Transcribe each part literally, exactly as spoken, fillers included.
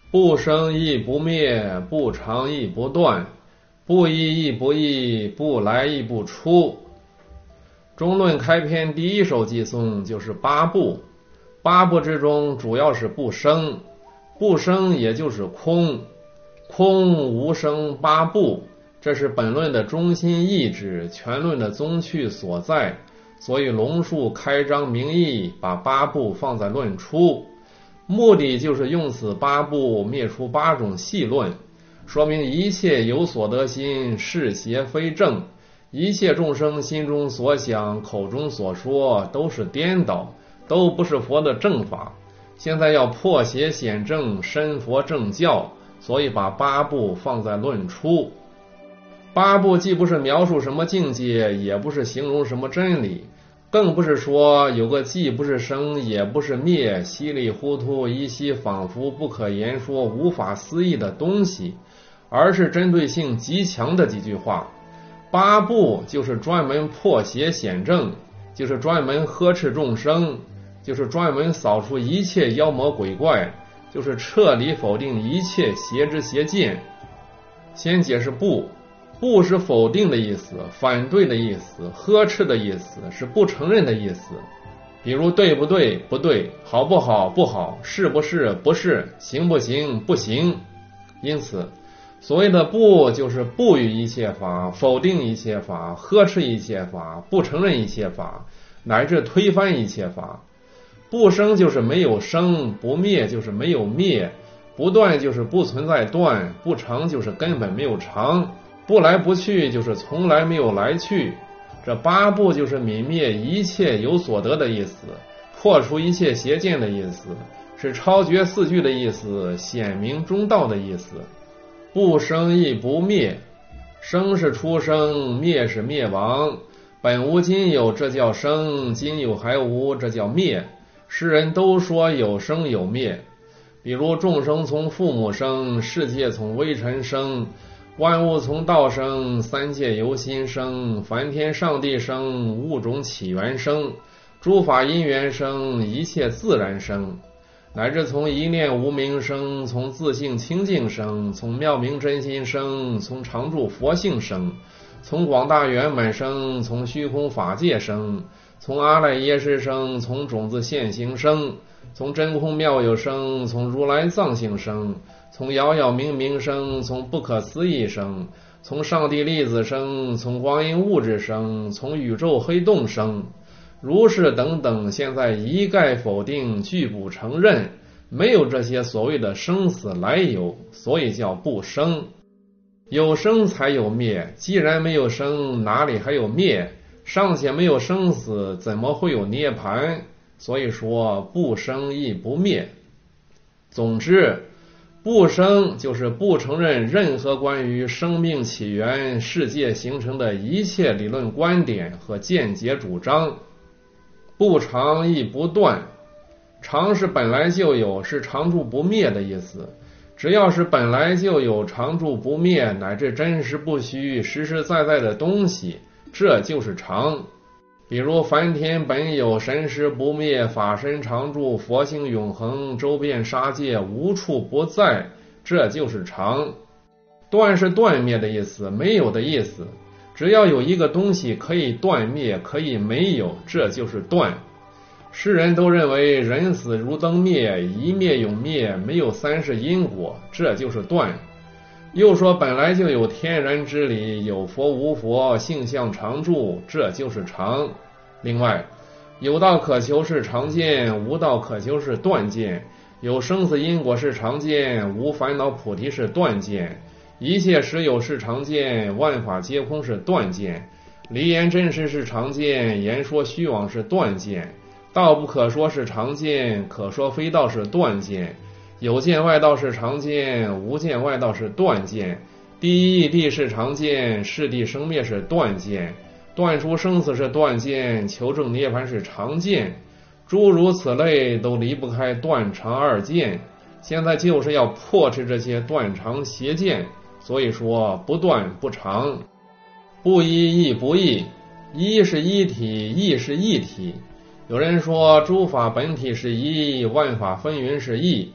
不生亦不灭，不长亦不断，不一亦不异，不来亦不出。中论开篇第一首偈颂就是八不，八不之中主要是不生，不生也就是空，空无生八不，这是本论的中心意志，全论的宗趣所在。所以龙树开章明义，把八不放在论初，目的就是用此八不灭出八种细论，说明一切有所得心是邪非正，一切众生心中所想口中所说都是颠倒，都不是佛的正法。现在要破邪显正，申佛正教，所以把八不放在论初。八不既不是描述什么境界，也不是形容什么真理，更不是说有个既不是生也不是灭，稀里糊涂依稀仿佛不可言说无法思议的东西，而是针对性极强的几句话。八不就是专门破邪显正，就是专门呵斥众生，就是专门扫除一切妖魔鬼怪，就是彻底否定一切邪知邪见。先解释不，不是否定的意思，反对的意思，呵斥的意思，是不承认的意思。比如对不对，不对，好不好，不好，是不是，不是，行不行，不行。因此所谓的不就是不与一切法，否定一切法，呵斥一切法，不承认一切法，乃至推翻一切法。不生就是没有生，不灭就是没有灭，不断就是不存在断，不长就是根本没有长，不来不去就是从来没有来去。这八不就是泯灭一切有所得的意思，破除一切邪见的意思，是超绝四句的意思，显明中道的意思。不生亦不灭，生是出生，灭是灭亡，本无今有，这叫生，今有还无，这叫灭。世人都说有生有灭，比如众生从父母生，世界从微尘生，万物从道生，三界由心生，梵天上帝生，物种起源生，诸法因缘生，一切自然生，乃至从一念无明生，从自性清净生，从妙明真心生，从常住佛性生，从广大圆满生，从虚空法界生，从阿赖耶识生，从种子现行生，从真空妙有生，从如来藏性生，从杳杳冥冥生，从不可思议生，从上帝粒子生，从光阴物质生，从宇宙黑洞生，如是等等，现在一概否定，拒不承认，没有这些所谓的生死来由，所以叫不生。有生才有灭，既然没有生，哪里还有灭？尚且没有生死，怎么会有涅槃？所以说不生亦不灭。总之，不生就是不承认任何关于生命起源、世界形成的一切理论观点和见解主张。不长亦不断，长是本来就有，是常住不灭的意思。只要是本来就有、常住不灭，乃至真实不虚、实实在在的东西，这就是常。比如梵天本有，神识不灭，法身常住，佛性永恒，周遍杀界，无处不在，这就是常。断是断灭的意思，没有的意思。只要有一个东西可以断灭，可以没有，这就是断。世人都认为人死如灯灭，一灭永灭，没有三世因果，这就是断。又说本来就有天然之理，有佛无佛，性相常住，这就是常。另外，有道可求是常见，无道可求是断见，有生死因果是常见，无烦恼菩提是断见，一切实有是常见，万法皆空是断见，离言真实是常见，言说虚妄是断见，道不可说是常见，可说非道是断见，有见外道是常见，无见外道是断见，第一义谛是常见，是谛生灭是断见，断除生死是断见，求证涅槃是常见，诸如此类都离不开断常二见。现在就是要破斥这些断常邪见，所以说不断不常。不一亦不异，一是一体，异是异体。有人说诸法本体是一，万法分云是异，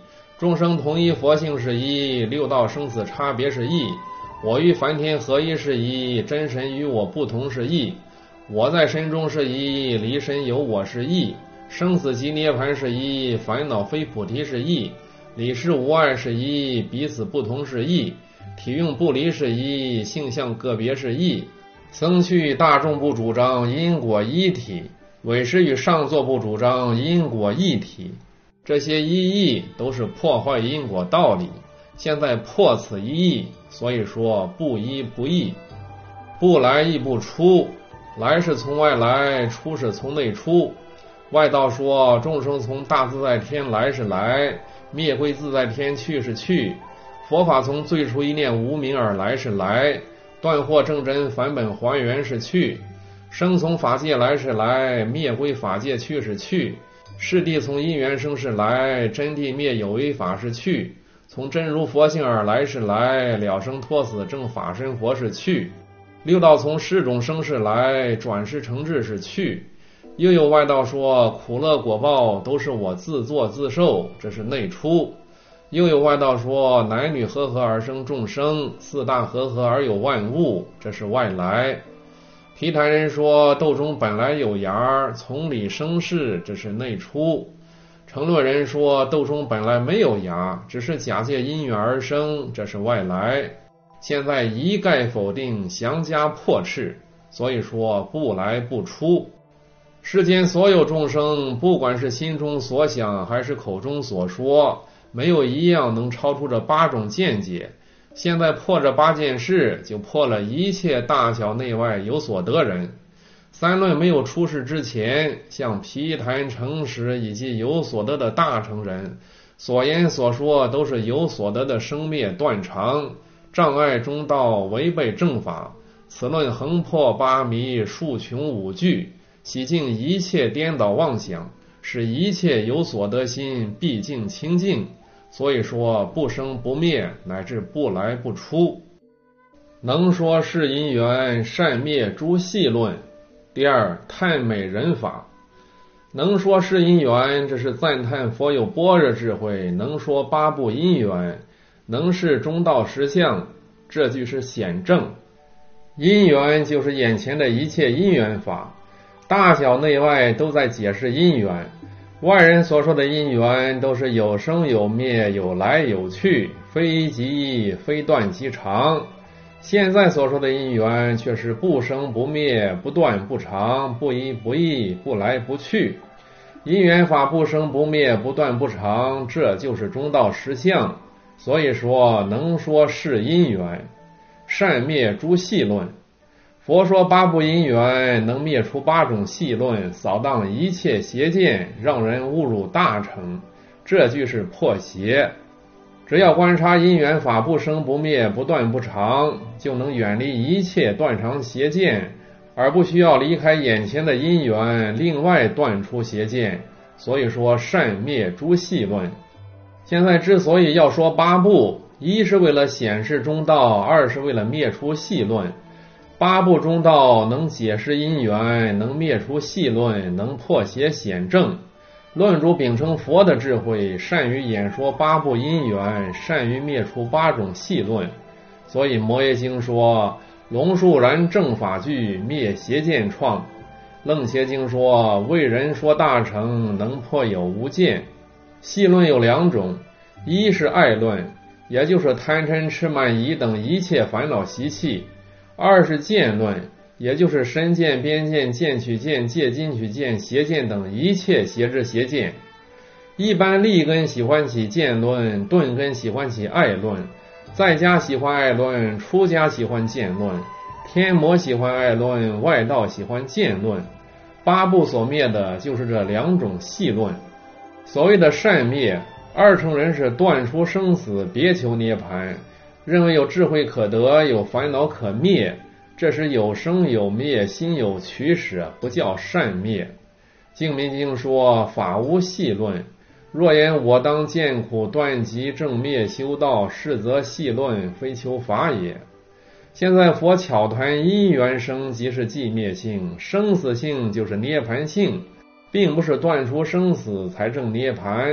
众生同一佛性是一，六道生死差别是异。我与梵天合一是一，真神与我不同是异。我在身中是一，离身有我是异。生死即涅槃是一，烦恼非菩提是一。理事无碍是一，彼此不同是异。体用不离是一，性相个别是异。僧趣大众不主张因果一体，唯识与上座不主张因果一体。这些一义都是破坏因果道理，现在破此一义，所以说不一不异。不来亦不出，来是从外来，出是从内出。外道说众生从大自在天来是来，灭归自在天去是去。佛法从最初一念无明而来是来，断惑正真返本还原是去。生从法界来是来，灭归法界去是去。是谛从因缘生是来，真谛灭有为法是去。从真如佛性而来是来，了生脱死正法身佛是去。六道从十种生是来，转世成智是去。又有外道说苦乐果报都是我自作自受，这是内出。又有外道说男女和合而生众生，四大和合而有万物，这是外来。毗昙人说豆中本来有芽，从里生事，这是内出。成论人说豆中本来没有芽，只是假借因缘而生，这是外来。现在一概否定，详加破斥，所以说不来不出。世间所有众生，不管是心中所想还是口中所说，没有一样能超出这八种见解。现在破这八件事，就破了一切大小内外有所得人。三论没有出世之前，像毗昙、诚实以及有所得的大乘人，所言所说都是有所得的生灭断常，障碍中道，违背正法。此论横破八迷，数穷五句，洗净一切颠倒妄想，使一切有所得心毕竟清净。所以说不生不灭，乃至不来不出。能说是因缘，善灭诸细论。第二，叹美人法。能说是因缘，这是赞叹佛有般若智慧，能说八部因缘，能是中道实相，这句是显正。因缘就是眼前的一切因缘法，大小内外都在解释因缘。外人所说的因缘都是有生有灭，有来有去，非即易，非断即长。现在所说的因缘却是不生不灭，不断不长，不一不异，不来不去。因缘法不生不灭，不断不长，这就是中道实相。所以说能说是因缘，善灭诸细论。佛说八部因缘，能灭除八种细论，扫荡一切邪见，让人误入大乘，这句是破邪。只要观察因缘法不生不灭，不断不长，就能远离一切断常邪见，而不需要离开眼前的因缘，另外断出邪见。所以说善灭诸细论。现在之所以要说八部，一是为了显示中道，二是为了灭除细论。八部中道能解释因缘，能灭除细论，能破邪显正。论主秉承佛的智慧，善于演说八部因缘，善于灭除八种细论。所以摩耶经说龙树然正法具，灭邪见创。楞伽经说为人说大乘，能破有无见。细论有两种，一是爱论，也就是贪嗔痴慢疑等一切烦恼习气；二是见论，也就是身见、边见、见取见、戒禁取见、邪见等一切邪知邪见。一般立根喜欢起见论，顿根喜欢起爱论，在家喜欢爱论，出家喜欢见论，天魔喜欢爱论，外道喜欢见论。八部所灭的就是这两种细论。所谓的善灭，二乘人是断除生死，别求涅槃，认为有智慧可得，有烦恼可灭，这是有生有灭，心有取舍，不叫善灭。净明经说法无细论，若言我当见苦断集正灭修道，是则细论，非求法也。现在佛巧谈因缘生即是寂灭性，生死性就是涅槃性，并不是断除生死才证涅槃，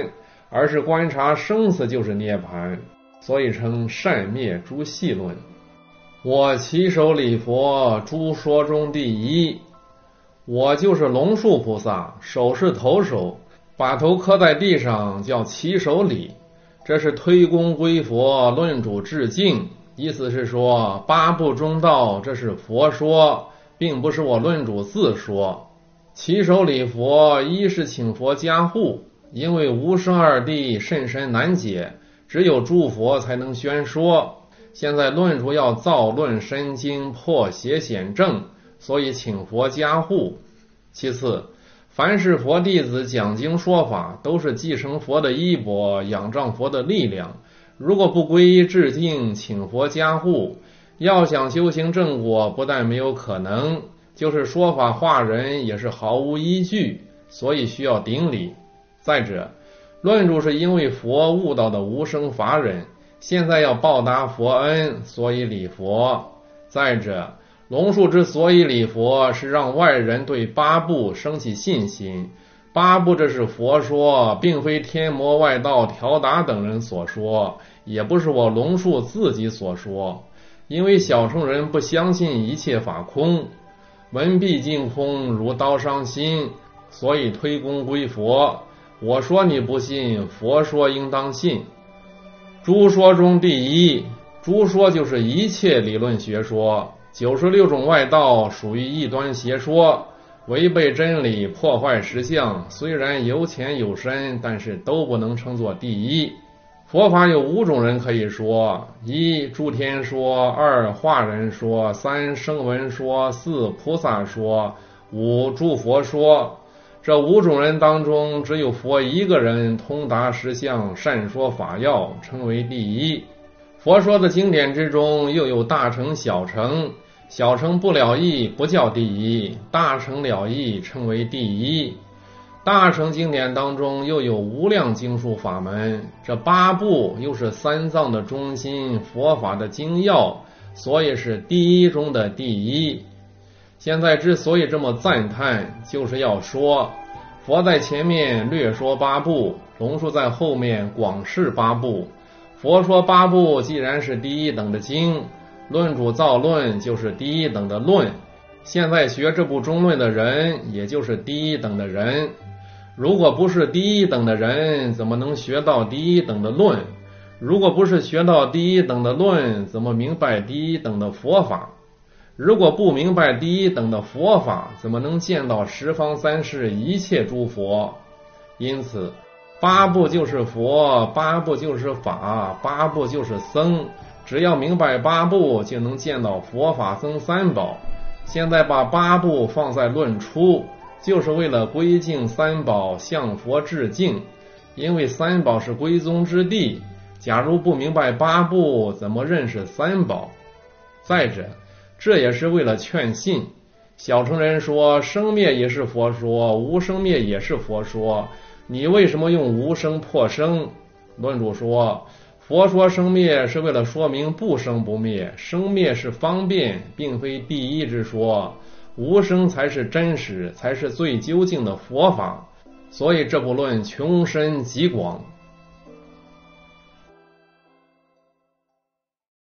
而是观察生死就是涅槃，所以称善灭诸系论。我起手礼佛，诸说中第一。我就是龙树菩萨，手是头手，把头磕在地上叫起手礼，这是推躬归佛，论主致敬。意思是说八部中道这是佛说，并不是我论主自说。起手礼佛，一是请佛加护，因为无生二谛甚深难解，只有诸佛才能宣说。现在论主要造论深经，破邪显正，所以请佛加护。其次，凡是佛弟子讲经说法，都是继承佛的衣钵，仰仗佛的力量。如果不皈依致敬，请佛加护，要想修行正果，不但没有可能，就是说法化人也是毫无依据，所以需要顶礼。再者，论主是因为佛悟道的无生法忍，现在要报答佛恩，所以礼佛。再者，龙树之所以礼佛，是让外人对八部生起信心。八部这是佛说，并非天魔外道调达等人所说，也不是我龙树自己所说。因为小乘人不相信一切法空，闻必尽空，如刀伤心，所以推躬归佛。我说你不信，佛说应当信。诸说中第一，诸说就是一切理论学说，九十六种外道属于异端邪说，违背真理，破坏实相，虽然有浅有深，但是都不能称作第一。佛法有五种人可以说：一、诸天说；二、化人说；三、声闻说；四、菩萨说；五、诸佛说。这五种人当中，只有佛一个人通达实相，善说法要，称为第一。佛说的经典之中，又有大乘小乘，小乘不了义不叫第一，大乘了义称为第一。大乘经典当中又有无量经术法门，这八部又是三藏的中心，佛法的精要，所以是第一中的第一。现在之所以这么赞叹，就是要说佛在前面略说八部，龙树在后面广释八部。佛说八部既然是第一等的经，论主造论就是第一等的论，现在学这部中论的人也就是第一等的人。如果不是第一等的人，怎么能学到第一等的论？如果不是学到第一等的论，怎么明白第一等的佛法？如果不明白第一等的佛法，怎么能见到十方三世一切诸佛？因此八部就是佛，八部就是法，八部就是僧，只要明白八部，就能见到佛法僧三宝。现在把八部放在论出，就是为了归敬三宝，向佛致敬，因为三宝是归宗之地，假如不明白八部，怎么认识三宝？再者，这也是为了劝信。小乘人说生灭也是佛说，无生灭也是佛说，你为什么用无生破生？论主说佛说生灭是为了说明不生不灭，生灭是方便，并非第一之说，无生才是真实，才是最究竟的佛法。所以这部论穷深极广。